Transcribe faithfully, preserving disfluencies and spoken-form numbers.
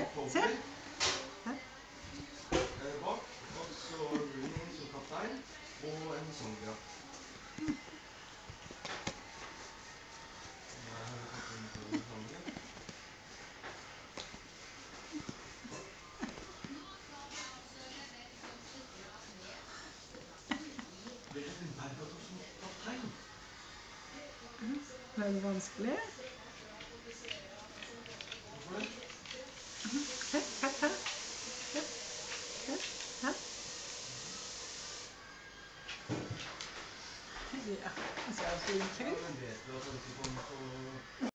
Se. Bak, og så Rooney som kaptein, og en sangdrakt. Her har vi tatt inn på den sangen. Vet du at den Bergata som kaptein? Det er vanskelig. Hvorfor det? Se, her, her. Se, se, her. Ja, det ser så fint ut. Ja, men vet du at han ikke kommer på